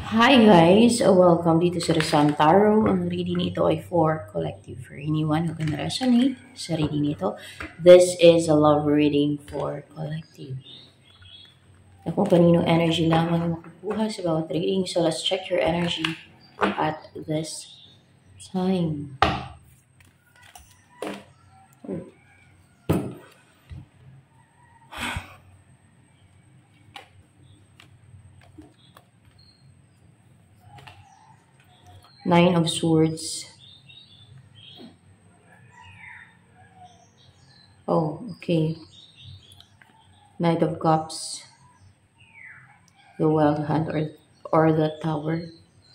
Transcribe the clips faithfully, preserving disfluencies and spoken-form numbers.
Hi guys! Uh, Welcome dito sa Rasan Tarot. Ang reading nito ay for collective. For anyone who can resonate sa reading nito, this is a love reading for collective. Na kung kaninong energy lamang makukuha sa bawat reading. So let's check your energy at this time. Nine of Swords. Oh, okay. Knight of Cups. The Wild Hunt or, or the Tower.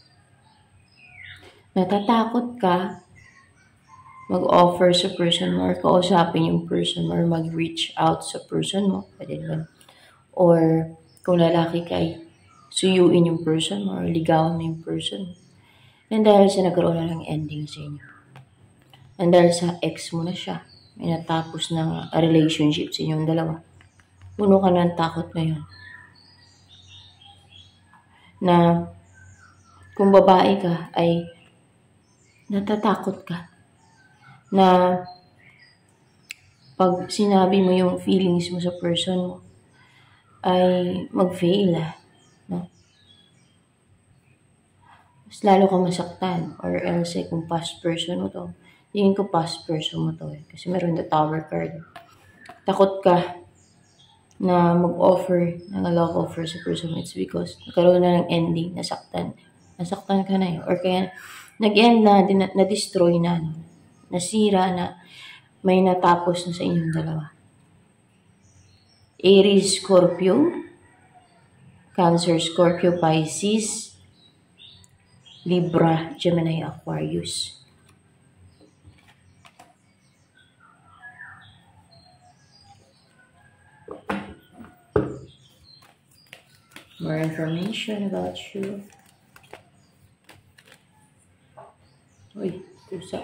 Natatakot ka mag-offer sa person mo or kausapin yung person mo or mag-reach out sa person mo. Pwede naman. Or kung lalaki ka ay suyuin yung person mo or ligawan mo yung person mo. And dahil sa nagkaroon na ng ending sa inyo. And dahil sa ex mo na siya, may natapos na relationship sa inyong dalawa. Puno ka ng takot ngayon. Na kung babae ka ay natatakot ka. Na pag sinabi mo yung feelings mo sa person mo, ay mag-fail ah. No? Mas lalo ka masaktan. Or else eh, kung past person mo to, tingin ko past person mo to eh. Kasi meron the Tower card. Takot ka na mag-offer ng love offer sa person mo. It's because nagkaroon na ng ending, nasaktan. Nasaktan ka na eh. Or kaya nag-end na, na-destroy na, no? Nasira na, may natapos na sa inyong dalawa. Aries, Scorpio, Cancer, Scorpio, Pisces, Libra, Gemini, Aquarius. More information about you. Uy, pusa.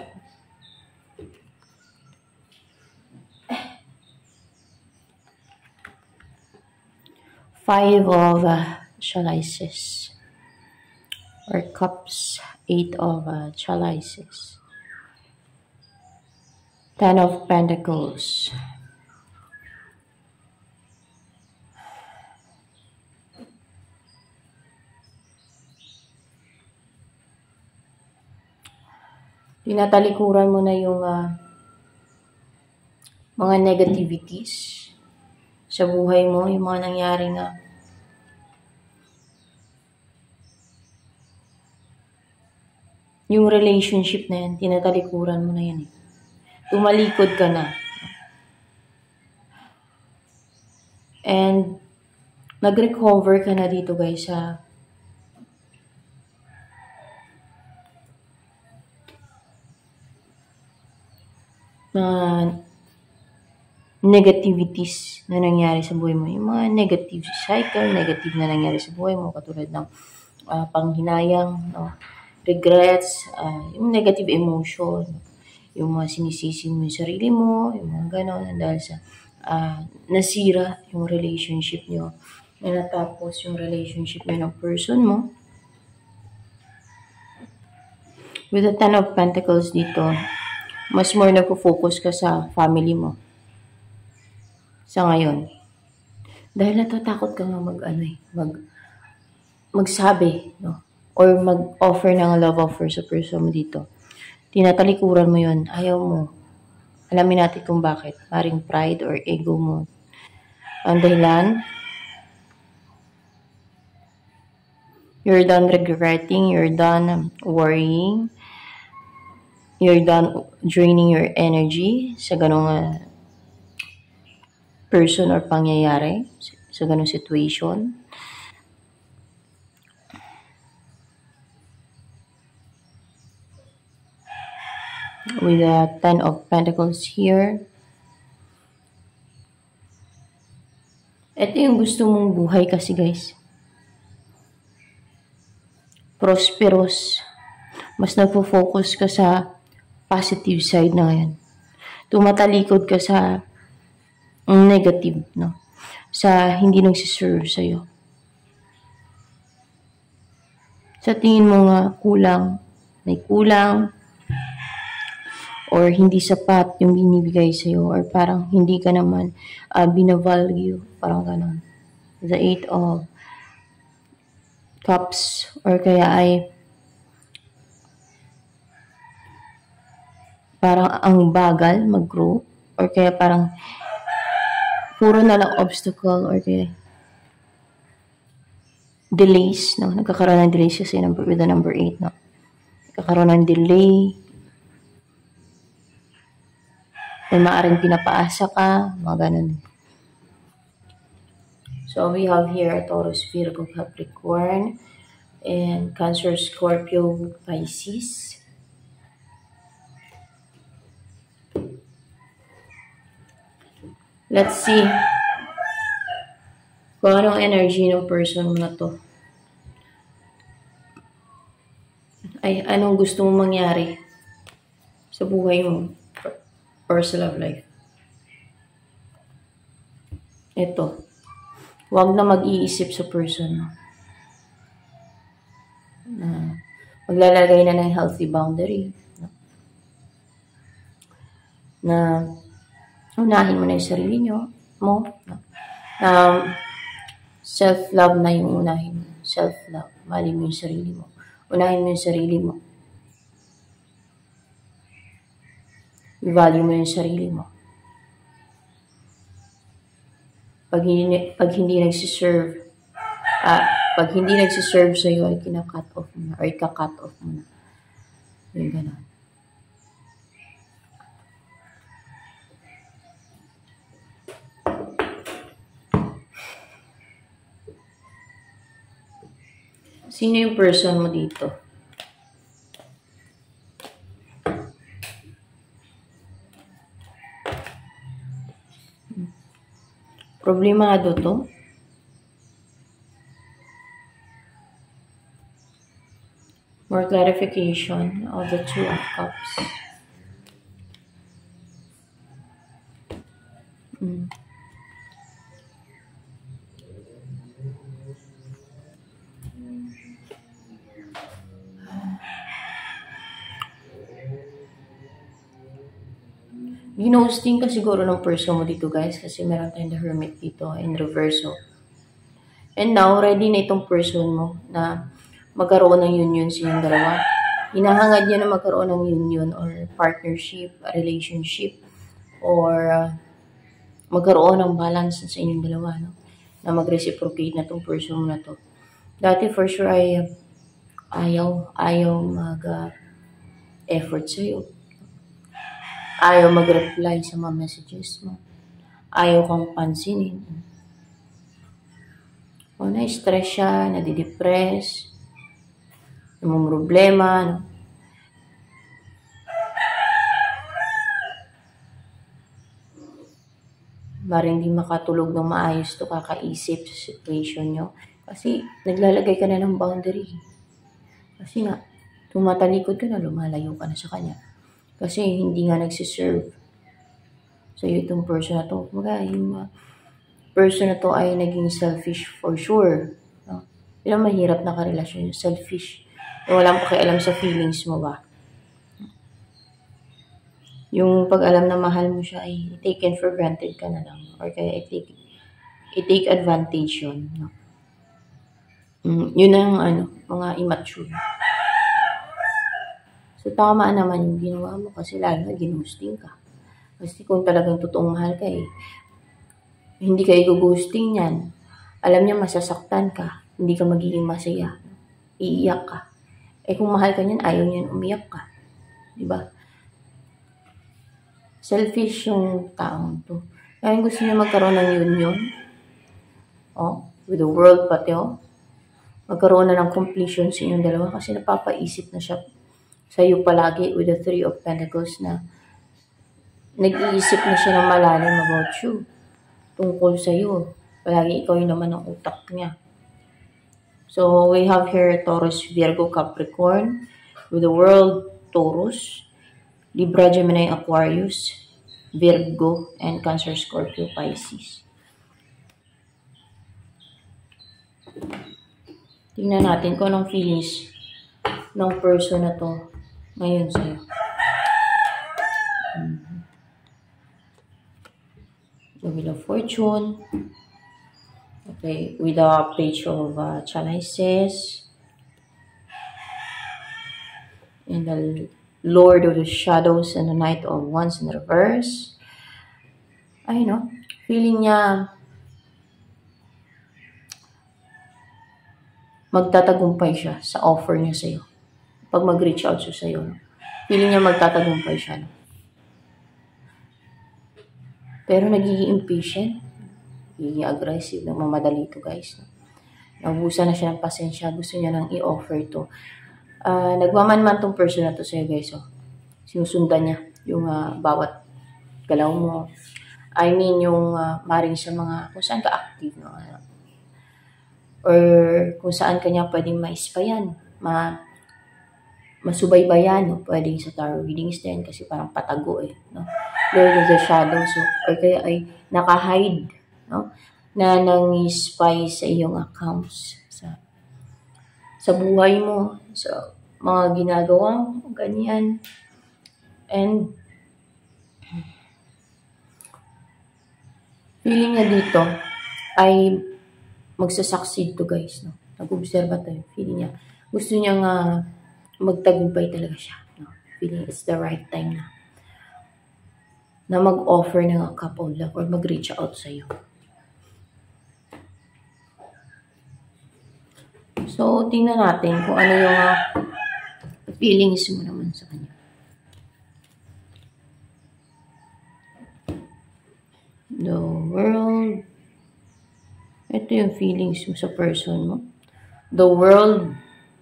Five of uh, chalices or cups. Eight of uh, chalices. Ten of pentacles. Tinatalikuran mo na yung uh, mga negativities sa buhay mo, yung mga nangyari nga yung relationship na yan, tinatalikuran mo na yan eh. Tumalikod ka na. And nag-recover ka na dito guys sa mga negativities na nangyari sa buhay mo. Yung mga negative cycle, negative na nangyari sa buhay mo, katulad ng uh, panghinayang, no? Regrets, uh, yung negative emotion, yung mga sinisisi mo yung sarili mo, yung mga gano'n, dahil sa uh, nasira yung relationship nyo, na natapos yung relationship nyo ng person mo. With the Ten of Pentacles dito, mas more nagpo-focus ka sa family mo. Sa ngayon. Dahil natatakot ka nga mag, ano eh, mag, magsabi, no? Or mag-offer ng love offer sa person mo dito. Tinatalikuran mo yun. Ayaw mo. Alamin natin kung bakit. Maring pride or ego mo. Ang dahilan, you're done regretting, you're done worrying, you're done draining your energy sa ganong uh, person or pangyayari, sa ganong situation. With the Ten of Pentacles here. Ito yung gusto mong buhay kasi guys. Prosperous. Mas nagpo-focus ka sa positive side na ngayon. Tumatalikod ka sa negative, no? Sa hindi nagsiserve sa'yo. Sa tingin mo nga kulang, may kulang, or hindi sapat yung binibigay sa'yo, or parang hindi ka naman uh, binavalue, parang ganon. The Eight of Cups, or kaya ay parang ang bagal mag-grow, or kaya parang puro na lang obstacle, or kaya delays, no? Nagkakaroon ng delays kasi number, with the number eight, no? Nagkakaroon ng delay, may maaaring pinapaasa ka, mga ganun. So, we have here a Taurus, Virgo, Capricorn, and Cancer, Scorpio, Pisces. Let's see kung anong energy ng person mo na to. Ay, anong gusto mo mangyari sa buhay mo or sa love life. Ito. Huwag na mag-iisip sa person mo. Na maglalagay na ng healthy boundary. No? Na unahin mo na yung sarili nyo, mo. No? Um, self-love na yung unahin mo. Self-love. Mali mo yung sarili mo. Unahin mo yung sarili mo. I-value mo yung sarili mo. Pag hindi, pag hindi nagsiserve, ah, pag hindi nagsiserve sa'yo, ay kina-cut off mo na, or ika-cut off mo na. Yung gano'n. Sino yung person mo dito? Problemado to. More clarification of the Two of Cups. Mm. Ginosting ka siguro ng person mo dito, guys, kasi meron tayong the Hermit dito in reverso. And now, ready na itong person mo na magkaroon ng union sa inyong dalawa. Hinahangad niya na magkaroon ng union or partnership, relationship, or uh, magkaroon ng balance sa inyong dalawa, no? Na mag-reciprocate na itong person mo na to. Dati for sure ay uh, ayaw, ayaw mag-effort uh, sa'yo. Ayaw mag-reply sa mga messages mo. Ayaw kang pansinin. O na-stress siya, nadidepress, namang problema, no? Maring di makatulog ng maayos to kakaisip sa situation nyo. Kasi naglalagay ka na ng boundary. Kasi nga, tumatalikod ka na, lumalayo ka na sa kanya. Kasi hindi nga nagsiserve sa iyo itong person na to. Kumbaga, yung uh, person na to ay naging selfish for sure. No? Yun ang mahirap na karelasyon, selfish. Yung walang pakialam sa feelings mo ba. Yung pag alam na mahal mo siya ay taken for granted ka na lang. Or kaya i-take, i-take advantage yun. No? Mm, yun ang ano, mga immature. So, tama naman yung ginawa mo kasi lalo na ginusting ka. Kasi kung talagang totoong mahal ka eh, hindi ka i-ghosting yan. Alam niya masasaktan ka, hindi ka magiging masaya. Iiyak ka. Eh kung mahal ka niyan, ayaw niyan umiyak ka. Diba? Selfish yung taong to. Kaya gusto niya magkaroon ng union. Oh, with the world pati oh. Magkaroon na ng completion sa inyong dalawa kasi napapaisip na siya sa iyo palagi with the Three of Pentacles na nag-iisip na siya ng malalim about you. Tungkol sa iyo. Palagi ikaw yung naman ang utak niya. So, we have here Taurus, Virgo, Capricorn with the World, Taurus, Libra, Gemini, Aquarius, Virgo, and Cancer, Scorpio, Pisces. Tingnan natin kung anong feelings ng person na to ngayon sa'yo. Mm-hmm. The Wheel of Fortune. Okay, with the Page of uh, Chalices. And the Lord of the Shadows and the Knight of Wands in reverse. Ay, no? Feeling niya magtatagumpay siya sa offer niya sa'yo. Pag mag-reach out siya sa'yo, no? Feeling niya magtatagumpay siya. No? Pero nagiging impatient. Nagiging aggressive. Nagmamadali ito, guys. No? Nabusan na siya ng pasensya. Gusto niya nang i-offer to. Uh, nagmamanman tong person na to sa'yo, guys. Oh. Sinusundan niya yung uh, bawat galaw mo. I mean, yung uh, maring sa mga, kung saan ka active, no? Or kung saan ka niya pwedeng ma-ispayan, ma masubaybayan, no? Pwedeng sa tarot readings din, kasi parang patago eh, no? Lord of the Shadows, so, or kaya ay naka-hide, no? Na nang-spy sa iyong accounts, sa, sa buhay mo, sa mga ginagawa mo, ganyan. And feeling niya dito ay magsasucceed to, guys. No? Nag-observa tayo. Feeling niya. Gusto niya nga magtagumpay talaga siya. No? Feeling it's the right time na na mag-offer ng a cup of love or mag-reach out sa'yo. So, tingnan natin kung ano yung uh, feelings mo naman sa kanya. The World. Ito yung feelings mo sa person mo. The World.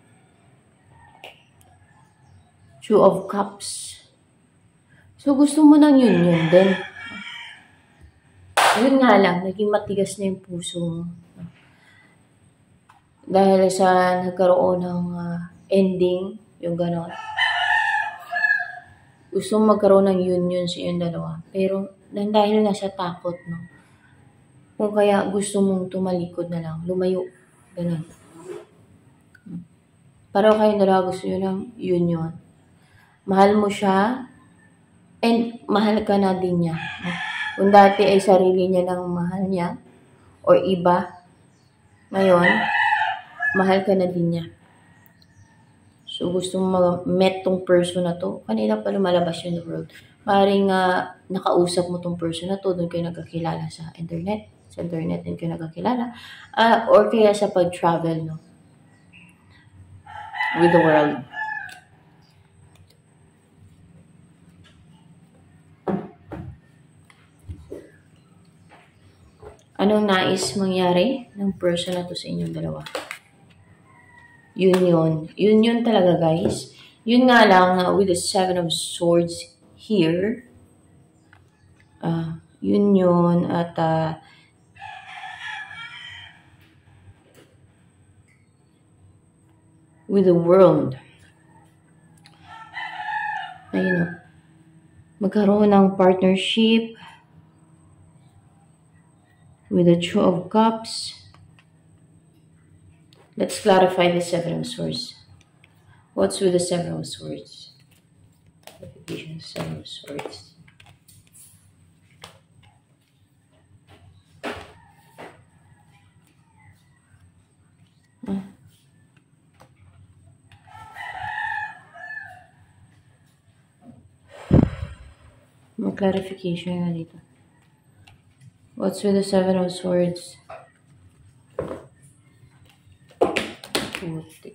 Two of Cups. So, gusto mo nang yun yun din. Yun nga lang, naging matigas na yung puso mo. Dahil sa nagkaroon ng uh, ending, yung gano'n. Gusto mo magkaroon ng union sa yung dalawa. Pero, dahil nga sa takot, no? Kung kaya gusto mong tumalikod na lang, lumayo, gano'n. Pero kayo dalawa gusto nyo ng union. Mahal mo siya, and mahal ka na din niya. Kung dati ay sarili niya lang mahal niya, o iba, ngayon, mahal ka na din niya. So, gusto mo mag-met tong person na to. Kanina pa lumalabas yun the world. Maring uh, nakausap mo tong person na to, doon kayo nagkakilala sa internet. Sa internet din kayo nagkakilala. Uh, or kaya sa pag-travel, no? With the world. Anong nais mangyari ng person na to sa inyong dalawa? Union. Union talaga, guys. Yun nga lang, uh, with the Seven of Swords here. Uh, union at uh, with the World. Ayun o. Magkaroon ng partnership with the Two of Cups. Let's clarify the Seven of Swords. What's with the Seven of Swords? Clarification of Seven of Swords. Ah. May clarification nga dito. What's with the Seven of Swords? Puti.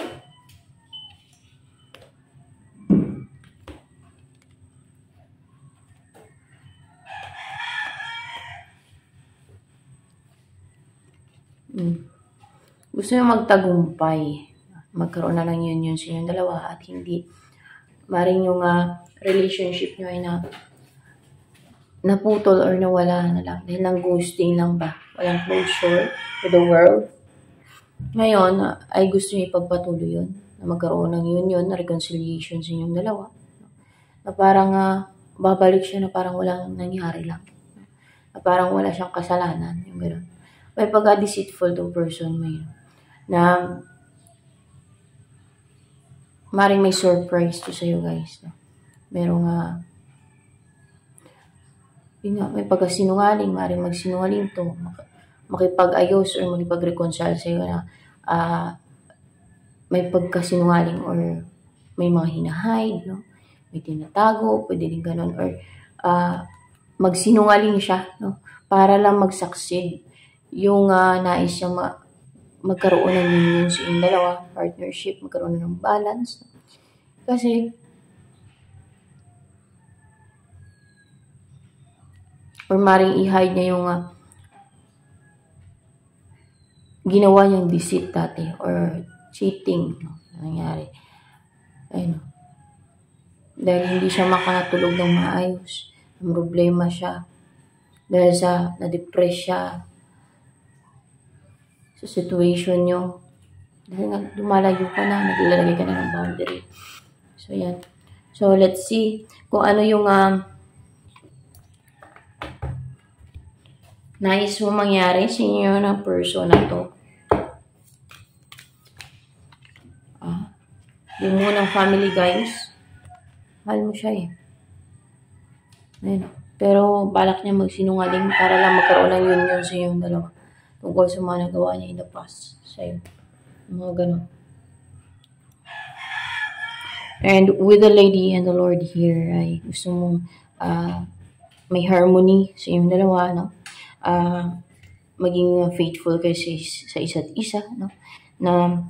Mm. Gusto nyo magtagumpay. Magkaroon na lang yun yun sa inyong dalawa at hindi maring yung uh, relationship nyo ay na naputol or nawala na lang. Dahil lang ghosting lang ba? Walang closure with the world. Ngayon, uh, ay gusto niyo ipagpatuloy yun. Na magkaroon ng union, na reconciliation sa inyong dalawa. Na parang uh, babalik siya na parang walang nangyari lang. Na parang wala siyang kasalanan. Yung gano'n. May pagka-deceitful tong person mo yun. na maring may surprise to sa'yo, guys. No? Merong uh, yun nga, may pagkasinungaling, maring magsinungaling to, makipag-ayos or makipag-reconcile sa'yo na uh, may pagkasinungaling or may mga hinahide, no? May tinatago, pwede rin ganun, or uh, magsinungaling siya, no? Para lang mag-succeed yung uh, nais siya ma magkaroon ng union sa inyong dalawa, partnership, magkaroon ng balance. Kasi, or maring i-hide niya yung uh, ginawa niyang deceit dati, or cheating, no? Nangyari. Ayun. Dahil hindi siya makatulog ng maayos. Ang problema siya. Dahil sa na-depress siya sa situation nyo. Dahil nga lumalayo ka na, naglalagay ka na ng boundary. So, yan. So, let's see kung ano yung um, nais mo mangyari sa inyo ng person na to. Ah, yung munang family, guys. Mahal mo siya eh. Ayun. Pero balak niya magsinungaling para lang magkaroon ng union sa yung dalawa. Tungkol sa mga nagawa niya in the past. Sa'yo. Mga ganun. And with the lady and the Lord here, ay gusto mong uh, may harmony sa yung dalawa, no? Uh, maging faithful kayo sa, sa isa't isa, no? Na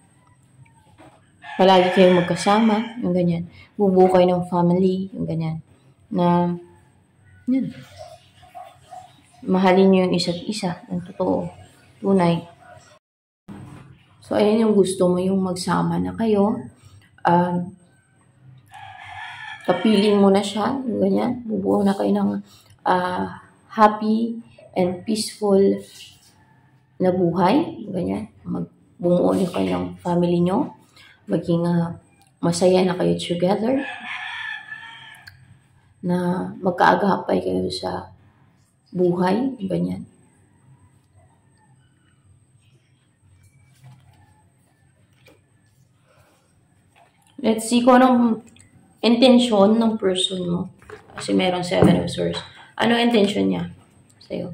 palagi kayong magkasama, yung ganyan. Bubuo kayo ng family, yung ganyan. Na, yun. Mahalin nyo yung isa't isa, ng totoo, tunay. So, ayan yung gusto mo, yung magsama na kayo. Um, kapiling mo na siya, yung ganyan. Bubuo na kayo ng uh, happy and peaceful na buhay, yung ganyan. Magbumuo nyo kayo ng family nyo. Maging uh, masaya na kayo together, na magkaagapay kayo sa buhay, ganyan. Let's see kung anong intention ng person mo. Kasi merong seven of swords. Ano intention niya sa'yo?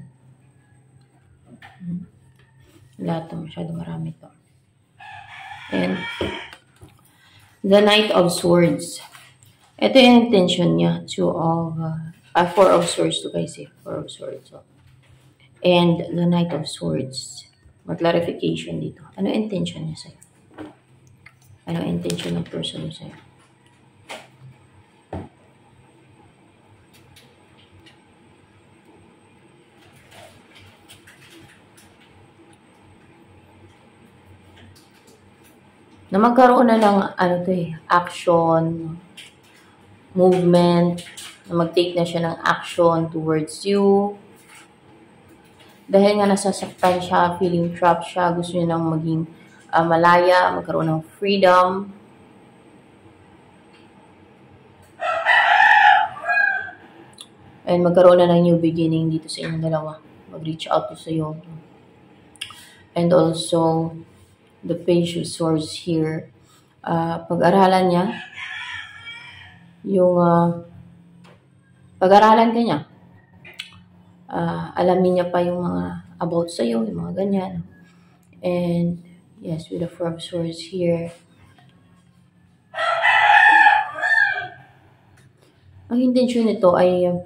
Hmm. Lahat to, masyado marami to. And the Knight of Swords. Ito yung intention niya. Two of, uh, uh, Four of Swords to guys eh. Four of Swords. So. And the Knight of Swords. Mag-clarification dito. Ano intention niya sa'yo? Ano intention ng person niya sa'yo? Na magkaroon na ng ano to eh, action, movement, na mag-take na siya ng action towards you. Dahil nga nasasaktan siya, feeling trapped siya, gusto niya nang maging uh, malaya, magkaroon ng freedom. And magkaroon na ng new beginning dito sa inyong dalawa. Mag-reach out to sa'yo. And also, the Page of Swords here. Uh, pag-aralan niya, yung uh, pag-aralan ka niya, uh, alamin niya pa yung mga about sa'yo, yung mga ganyan. And, yes, with the Four of Swords here. Ang intention nito ay uh,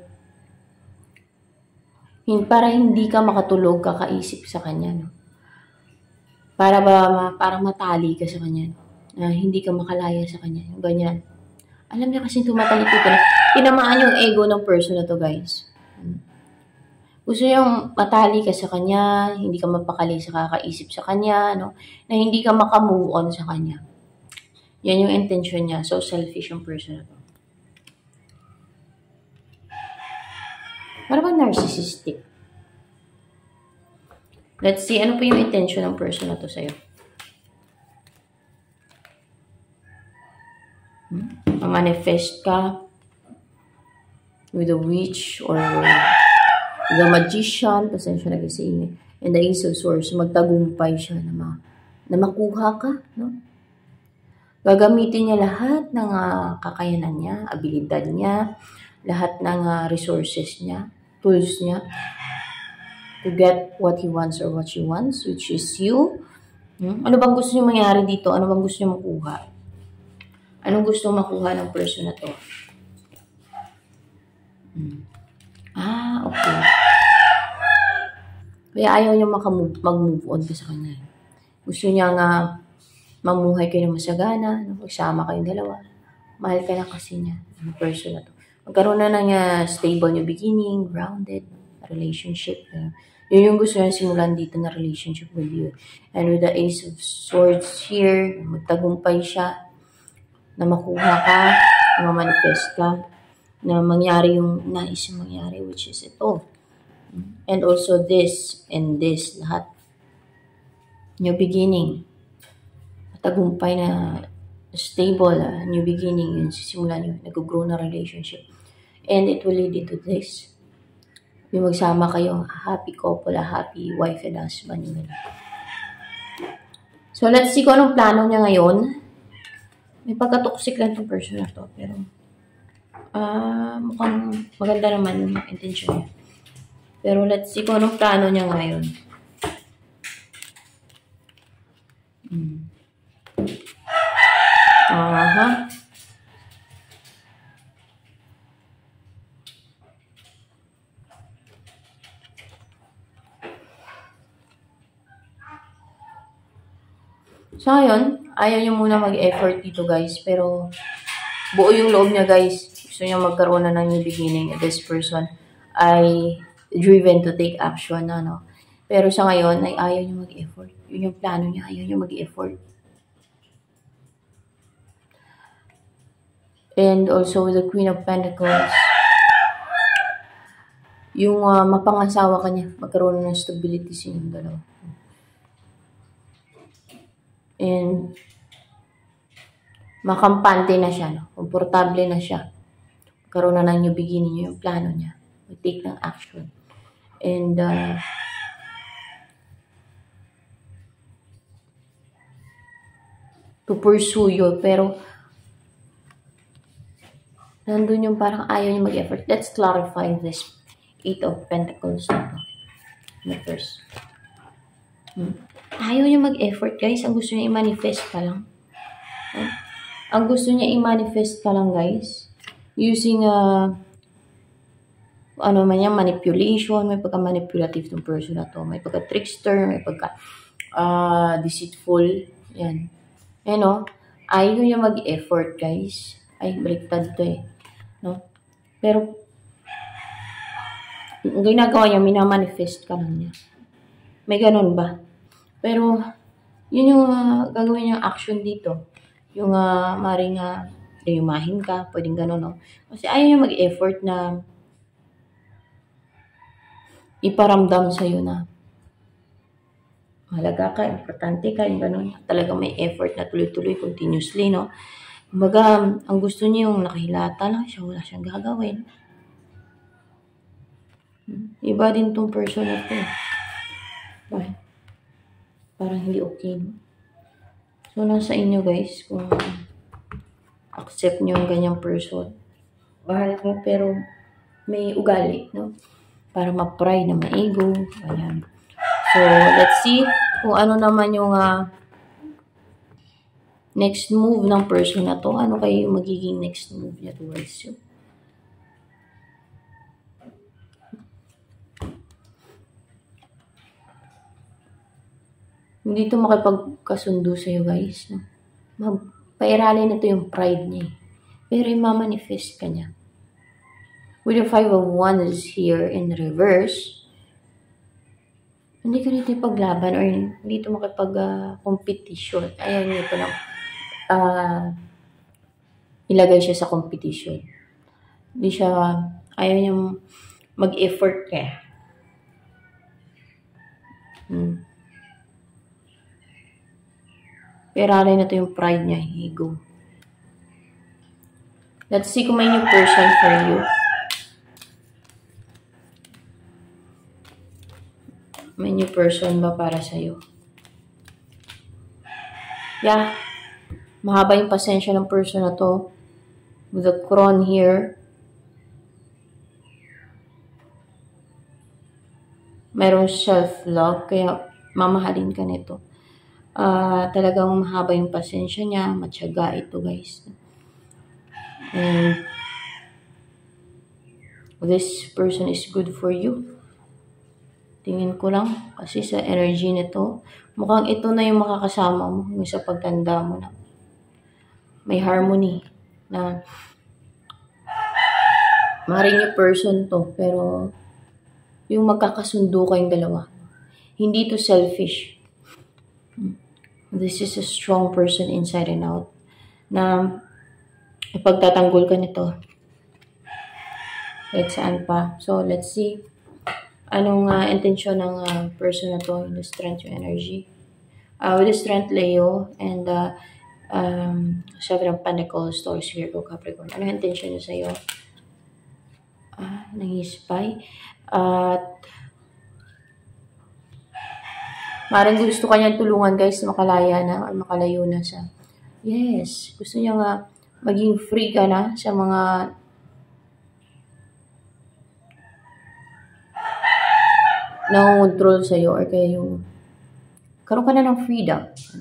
para hindi ka makatulog, kakaisip sa kanya, no? Para ba, para matali ka sa kanya, no? Na hindi ka makalaya sa kanya, yung ganyan. Alam niya kasi tumatalito ka na. Tinamaan yung ego ng person na to, guys. Gusto niyang matali ka sa kanya, hindi ka mapakali sa kakaisip sa kanya, no? Na hindi ka makamove on sa kanya. Yan yung intention niya. So, selfish yung person na to. Para ba narcissistic? Let's see, ano po yung intention ng person na to sa'yo? Hmm? Ma-manifest ka with a witch or the magician, pasensya na kasi, and the Ace of Swords, magtagumpay siya na, ma, na makuha ka, no? Gagamitin niya lahat ng uh, kakayanan niya, abilidad niya, lahat ng uh, resources niya, tools niya, to get what he wants or what she wants, which is you. Hmm? Ano bang gusto niyo mangyari dito? Ano bang gusto niyo makuha? Anong gusto makuha ng person na to? Hmm. Ah, okay. Kaya ayaw niya mag-move on ka sa kanya. Gusto niya nga mamuhay kayo ng masagana, magsama kayong dalawa. Mahal ka na kasi niya, ng person na to. Magkaroon na ng uh, stable new beginning, grounded relationship. Uh, yun yung gusto niya simulan dito na relationship with you. And with the Ace of Swords here, magtagumpay siya, na makuha ka, na manifest ka, na mangyari yung nais yung mangyari, which is ito. And also this and this, lahat. New beginning. Tagumpay na stable, uh, new beginning, yung sisimulan nyo, nag-grow na relationship. And it will lead into this. Yung magsama kayo, happy couple, happy wife and husband. Yun. So, let's see kung anong plano niya ngayon. May pagka-toxic lang itong person na to, pero uh, mukhang maganda naman yung intention niya. Pero let's see kung anong plano niya ngayon. Hmm. Aha. So, ngayon, ayaw niya muna mag-effort dito, guys. Pero, buo yung loob niya, guys. Gusto niya magkaroon na ng new beginning. This person ay driven to take action na, no? Pero sa ngayon, ay ayaw niya mag-effort. Yun yung plano niya. Ayaw niya mag-effort. And also, with the Queen of Pentacles, yung uh, mapangasawa ka niya, magkaroon ng stability sa inyong dalawa. And, makampante na siya, no? Komportable na siya. Magkaroon na ng new beginning, yung plano niya. Mag-take ng action. And, uh, to pursue you, pero, nandun yung parang ayaw niya mag-effort. Let's clarify this Eight of Pentacles na to. Na first. Hmm. Ayaw niya mag-effort, guys. Ang gusto niya i-manifest ka lang. Hmm. Ang gusto niya i-manifest ka lang, guys. Using, uh, ano man yan, manipulation. May pagka-manipulative tong person na to. May pagka-trickster. May pagka-deceitful. Uh, yan. Yan, no? Ayaw niya mag-effort, guys. Ay, baliktad to eh. No? Pero, ang ginagawa niya, minamanifest ka lang niya. May ganun ba? Pero, yun yung uh, gagawin niyang action dito. Yung uh, maring uh, yumahin ka, pwedeng ganun, no? Kasi ayaw niya mag-effort na iparamdam sa'yo na mahalaga ka, importante ka, yung ganun. Talagang may effort na tuloy-tuloy, continuously, no? Kumbaga, ang gusto niya yung nakahilata lang siya, wala siyang gagawin. Iba din tong person na to. Bakit? Parang hindi okay, no? So, nasa inyo, guys, kung accept nyo yung ganyang person. Mahal mo, pero may ugali, no? Para ma-pride na ma-ego. Ayan. So, let's see kung ano naman yung uh, next move ng person na to. Ano kayo yung magiging next move niya towards you? Hindi ito makipagkasundo sa'yo, guys. No? Pairalin na ito yung pride niya. Pero i-manifest ka niya. With the Five of Wands here in reverse, hindi ka nito ipaglaban or hindi ito makipag-competition. Uh, Ayan niyo ito lang. Uh, ilagay siya sa competition. Hindi siya, ayaw niya mag-effort ka. Hmm. Pero alay na ito yung pride niya, ego. Let's see kung may new person for you. May new person ba para sa'yo? Yeah, mahaba yung pasensya ng person na to. With the crown here. Mayroong self-love, kaya mamahalin ka nito. Uh, talagang mahaba yung pasensya niya, matyaga ito guys. And this person is good for you. Tingin ko lang, kasi sa energy nito, mukhang ito na yung makakasama mo, yung sa pagtanda mo na. May harmony na maaaring yung person to, pero yung magkakasundo kayong dalawa. Hindi to selfish. This is a strong person inside and out na ipagtatanggol ka nito. Kahit saan pa. So, let's see. Anong uh, intensyon ng uh, person na to? Yung strength, yung energy. Uh, with the strength, Leo, and uh, um, Seven of Pentacles, Taurus, Virgo, Capricorn. Ano yung intensyon niya sa'yo? Ah, nangispay. At uh, maring gusto kanyang tulungan guys na makalaya na or makalayo na sa. Yes, gusto niya nga maging free ka na sa mga nangongontrol sa'yo or kaya yung karoon ka na ng freedom.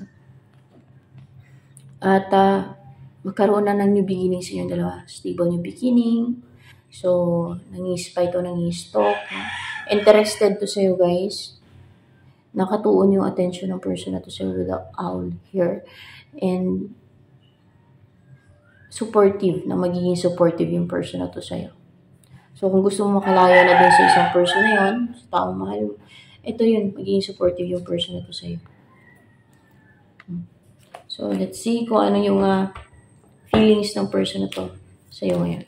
At uh, magkaroon na ng new beginning sa inyong dalawa. Stable new beginning. So, nangispay to, nangistalk. Interested to sa'yo guys. Nakatuon yung attention ng person na to sa'yo with the owl here. And supportive, na magiging supportive yung person na to sa'yo. So, kung gusto mo makalaya na din sa isang person na yun, sa taong mahal mo, ito yun, magiging supportive yung person na to sa'yo. So, let's see kung ano yung uh, feelings ng person na to sa'yo ngayon.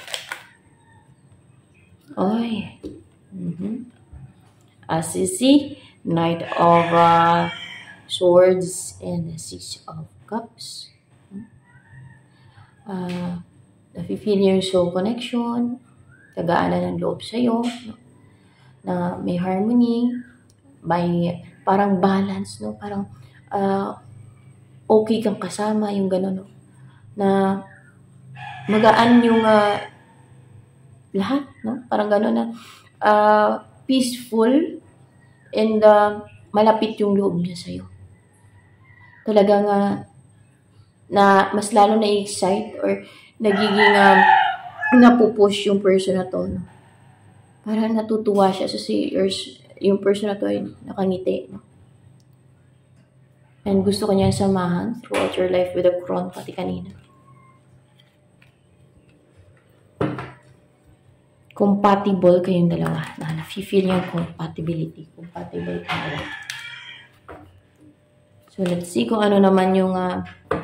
Oy. Mm-hmm. As you see, Knight of uh, Swords and Six of Cups. Uh, nafe-feel yung soul connection, tagaanan ng loob sa'yo, no? Na may harmony, may parang balance, no? Parang uh, okay kang kasama, yung gano'n, no? Na magaan yung uh, lahat, no? Parang gano'n na uh, peaceful and uh, malapit yung loob niya sa'yo. Talagang uh, na mas lalo na-excite or nagiging uh, napupush yung person na to. No? Parang natutuwa siya sa si yung person na to ay nakangiti. No? And gusto ko niya samahan throughout your life with a crown, pati kanina. Compatible kayong dalawa. Na nafe-feel yung compatibility. Compatible kayo. So, let's see kung ano naman yung uh,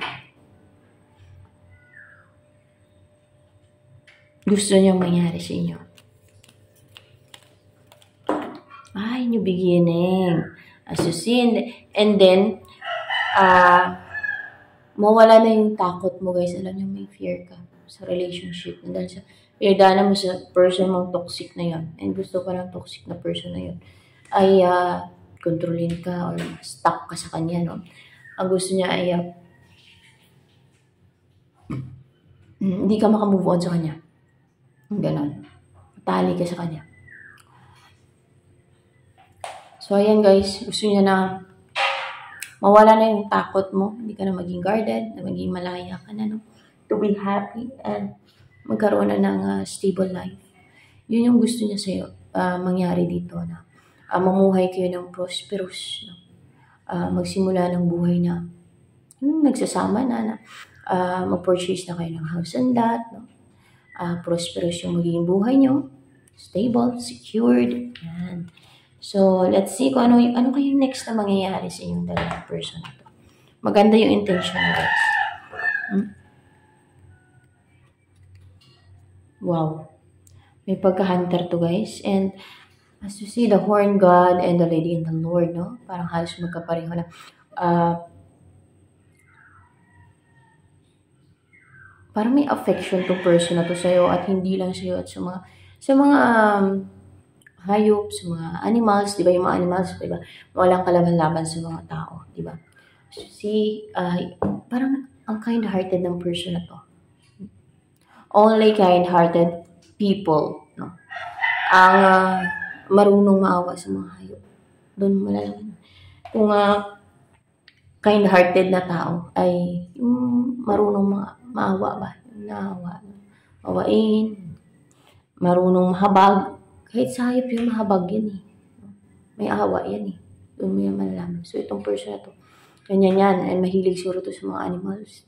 gusto niyang mangyari sa inyo. Ay, new beginning. As you see, and, and then, uh, mawala na yung takot mo, guys. Alam niyo, may fear ka sa relationship. And dahil sa pinagdaanan mo sa person mong toxic na yon, and gusto ka ng toxic na person na yon, ay uh, kontrolin ka or stuck ka sa kanya, no? Ang gusto niya ay uh, hindi ka makamove on sa kanya. Ganon. Matali ka sa kanya. So, ayan guys, gusto niya na mawala na yung takot mo, hindi ka na maging guarded, na maging malaya ka na, no? To be happy and magkaroon na ng uh, stable life. Yun yung gusto niya sa'yo, uh, mangyari dito na uh, mamuhay kayo ng prosperous, no? Uh, magsimula ng buhay na hmm, nagsasama na, na uh, mag-purchase na kayo ng house and lot, no? Uh, prosperous yung magiging buhay nyo, stable, secured, yan. So, let's see kung ano, ano kayo next na mangyayari sa inyong dalawang person na to. Maganda yung intention na guys. Hmm? Wow. May pagka-hunter to guys. And as you see, the horn god and the lady and the lord, no? Parang halos magkapareho na. Uh, parang may affection to person na to sa'yo at hindi lang sa'yo at sa mga, sa mga um, hayop, sa mga animals, di ba? Yung mga animals, di ba? Walang kalaban-laban sa mga tao, di ba? So, see, uh, parang ang kind-hearted ng person na to. Only kind-hearted people, no? Ang uh, marunong maawa sa mga hayop. Doon mo malalaman. Kung uh, kind-hearted na tao ay yung marunong ma- maawa ba? Naawa. Mawain. Marunong mahabag. Kahit sa hayop yung mahabag yan eh. May awa yan eh. Doon mo yan malalaman. So itong person na to, ganyan yan. Ay mahilig siguro to sa mga animals.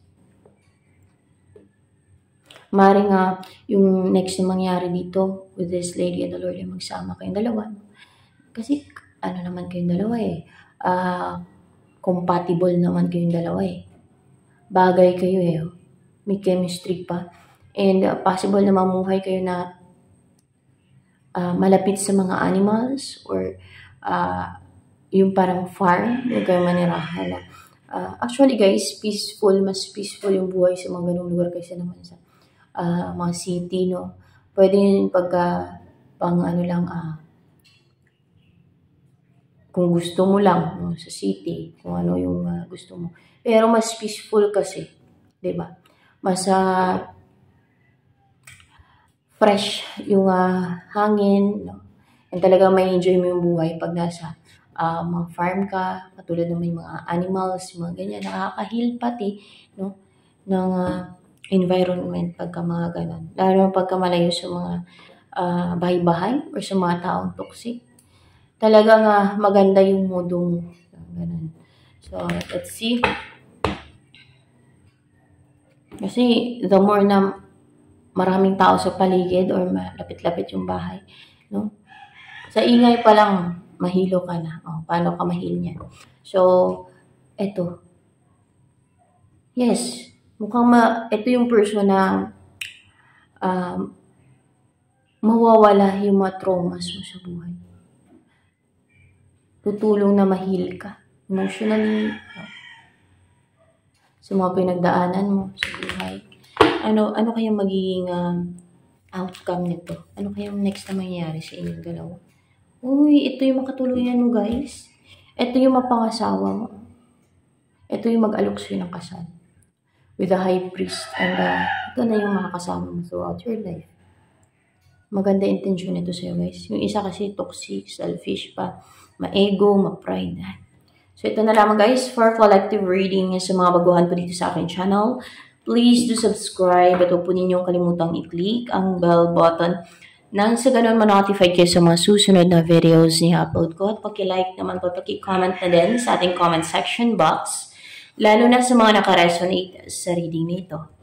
Maring nga, yung next na mangyari dito with this lady and the Lord ay magsama kayong dalawa. Kasi, ano naman kayong dalawa eh. Uh, compatible naman kayong dalawa eh. Bagay kayo eh. May chemistry pa. And uh, possible na mamuhay kayo na uh, malapit sa mga animals or uh, yung parang farm, yung kayo manirahan na. Uh, actually guys, peaceful, mas peaceful yung buhay sa mga ganung lugar kaysa naman sa Uh, mga city, no? Pwede yun pagka, pang ano lang, ah, kung gusto mo lang, no? Sa city, kung ano yung uh, gusto mo. Pero mas peaceful kasi, di ba? Mas uh, fresh yung uh, hangin, no? And talaga may enjoy mo yung buhay pag nasa uh, mga farm ka, katulad ng may mga animals, mga ganyan, nakaka-heal pati, no? Ng uh, environment pagka mga ganun. Lalo pagka malayo sa mga uh, bahay-bahay or sa mga taong toxic. Talagang uh, maganda yung modo mo. Ganun. So, let's see. Kasi the more na maraming tao sa paligid or malapit-lapit yung bahay, no? Sa ingay pa lang, mahilo ka na. O, paano ka mahil niyan? So, eto. Yes, mukhang ma, ito yung person na um, mawawala yung mga traumas mo sa buhay. Tutulong na mahil ka emotionally, no? Sa mga pinagdaanan mo sa buhay. Ano ano kaya magiging um, outcome nito? Ano kaya next na mangyayari sa inyong dalawa? Uy, ito yung makatuluyan mo guys. Ito yung mapangasawa mo. Ito yung mag-alok sa'yo ng kasal. With the high priest. And uh, ito na yung makakasama mo throughout your life. Maganda intention nito sa'yo guys. Yung isa kasi toxic, selfish pa, ma-ego, ma-pride. So ito na lamang guys for collective reading sa mga baguhan po dito sa aking channel. Please do subscribe at huwag po ninyong kalimutang i-click ang bell button nang sa ganun ma-notify kayo sa mga susunod na videos ni upload ko. At paki-like naman po, paki-comment na din sa ating comment section box. Lalo na sa mga nakaresonate sa reading nito.